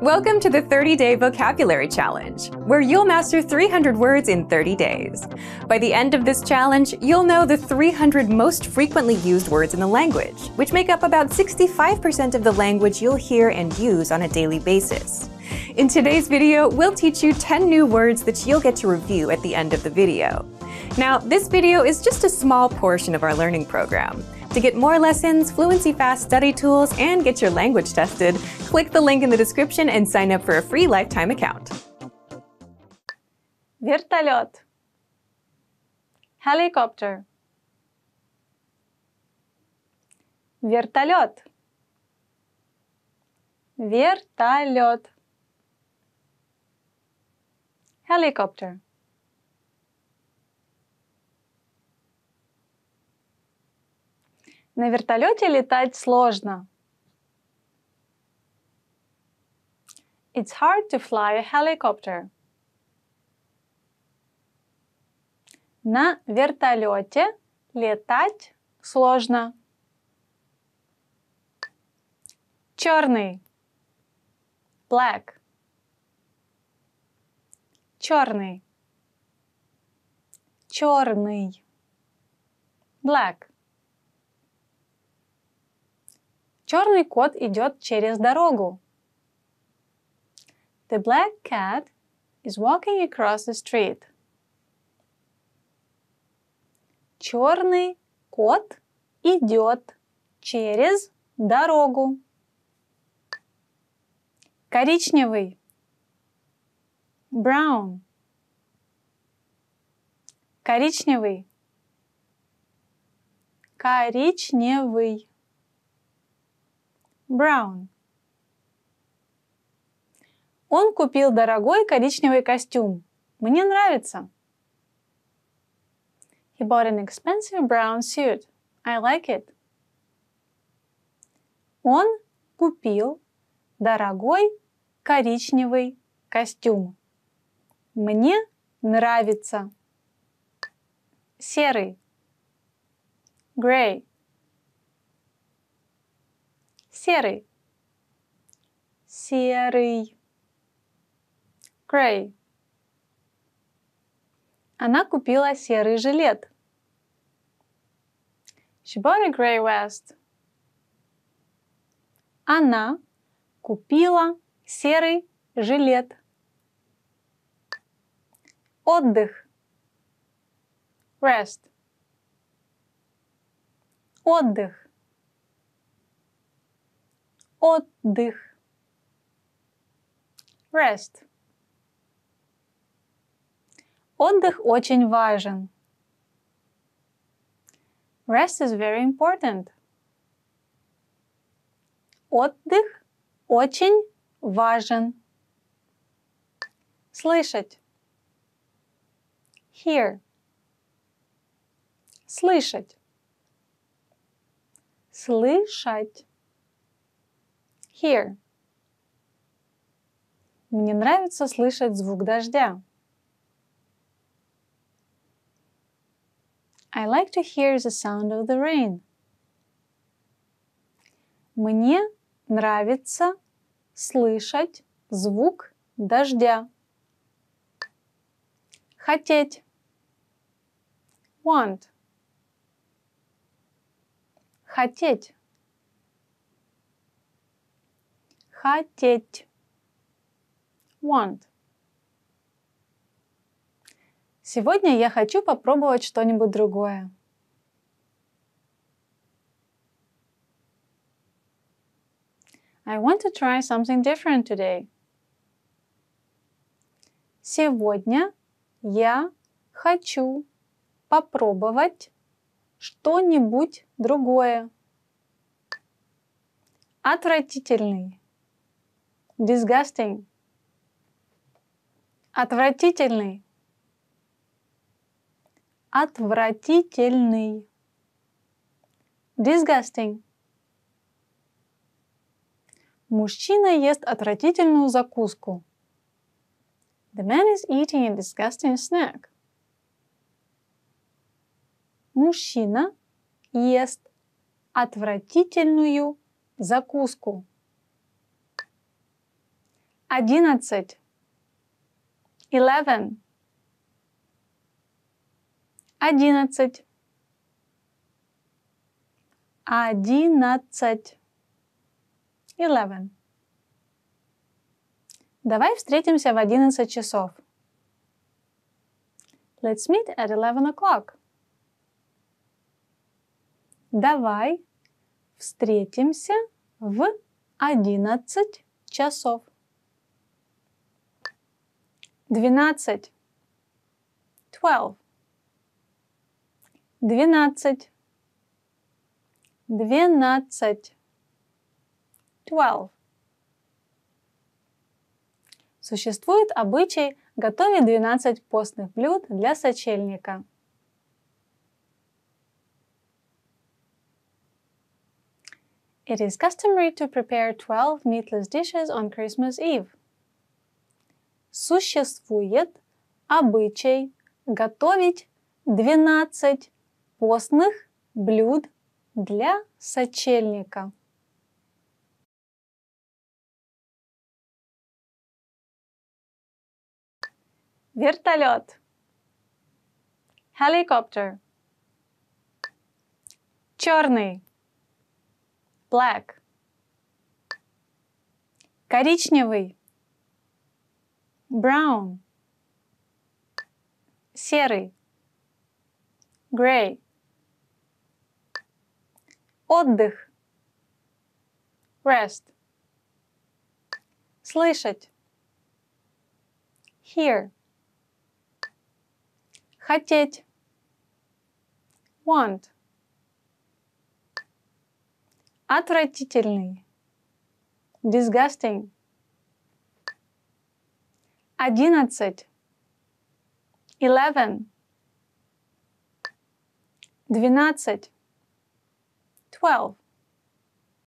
Welcome to the 30-Day Vocabulary Challenge, where you'll master 300 words in 30 days. By the end of this challenge, you'll know the 300 most frequently used words in the language, which make up about 65% of the language you'll hear and use on a daily basis. In today's video, we'll teach you 10 new words that you'll get to review at the end of the video. Now, this video is just a small portion of our learning program. To get more lessons, Fluency Fast study tools, and get your language tested, click the link in the description and sign up for a free lifetime account. Вертолет. Helicopter. Вертолет. Вертолет. Helicopter. На вертолете летать сложно. It's hard to fly a helicopter. На вертолете летать сложно. Черный. Black. Черный. Черный. Black. Черный кот идет через дорогу. The black cat is walking across the street. Черный кот идет через дорогу. Коричневый. Brown. Коричневый. Коричневый. Brown. Он купил дорогой коричневый костюм. Мне нравится. He bought an expensive brown suit. I like it. Он купил дорогой коричневый костюм. Мне нравится. Серый. Gray. Серый. Серый. Gray. Она купила серый жилет. She bought a gray vest. Она купила серый жилет. Отдых. Rest. Отдых. Отдых. Rest. Отдых очень важен. Rest is very important. Отдых очень важен. Слышать. Hear. Слышать. Слышать. Hear. Мне нравится слышать звук дождя. I like to hear the sound of the rain. Мне нравится слышать звук дождя. Хотеть. Want. Хотеть. Хотеть. Want. Сегодня я хочу попробовать что-нибудь другое. I want to try something different today. Сегодня я хочу попробовать что-нибудь другое. Отвратительный. Disgusting. Отвратительный. Отвратительный. Disgusting. Мужчина ест отвратительную закуску. The man is eating a disgusting snack. Мужчина ест отвратительную закуску. 11. 11. 11. 11. 11. Давай встретимся в 11 часов. Let's meet at 11 o'clock. Давай встретимся в 11 часов. 12. 12. 12. 12. 12. Существует обычай готовить 12 постных блюд для сочельника. It is customary to prepare 12 meatless dishes on Christmas Eve. Существует обычай готовить 12 постных блюд для сочельника. Вертолет. Helicopter. Черный. Black. Коричневый. Brown. Серый. Gray. Отдых. Rest. Слышать. Hear. Хотеть. Want. Отвратительный. Disgusting. 11. 11. 12. 12.